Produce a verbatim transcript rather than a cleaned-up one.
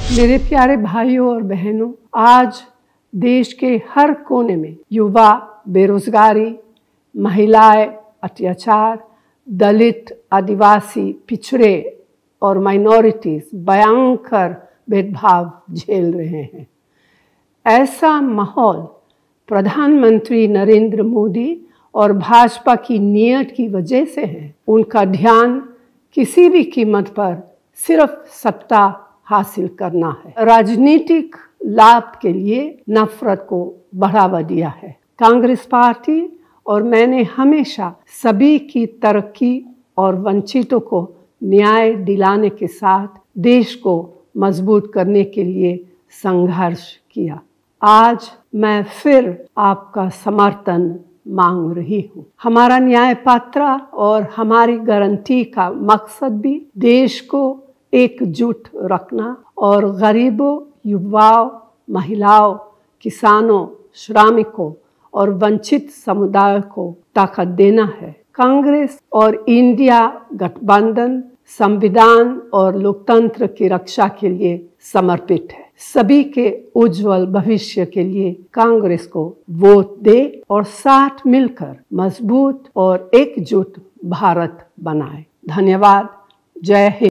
मेरे प्यारे भाइयों और बहनों, आज देश के हर कोने में युवा बेरोजगारी, महिलाएं अत्याचार, दलित, आदिवासी, पिछड़े और माइनॉरिटीज भयंकर भेदभाव झेल रहे हैं। ऐसा माहौल प्रधानमंत्री नरेंद्र मोदी और भाजपा की नीयत की वजह से है। उनका ध्यान किसी भी कीमत पर सिर्फ सत्ता हासिल करना है, राजनीतिक लाभ के लिए नफरत को बढ़ावा दिया है। कांग्रेस पार्टी और मैंने हमेशा सभी की तरक्की और वंचितों को न्याय दिलाने के साथ देश को मजबूत करने के लिए संघर्ष किया। आज मैं फिर आपका समर्थन मांग रही हूँ। हमारा न्याय पत्र और हमारी गारंटी का मकसद भी देश को एकजुट रखना और गरीबों, युवाओं, महिलाओं, किसानों, श्रमिकों और वंचित समुदाय को ताकत देना है। कांग्रेस और इंडिया गठबंधन संविधान और लोकतंत्र की रक्षा के लिए समर्पित है। सभी के उज्जवल भविष्य के लिए कांग्रेस को वोट दे और साथ मिलकर मजबूत और एकजुट भारत बनाए। धन्यवाद। जय हिंद।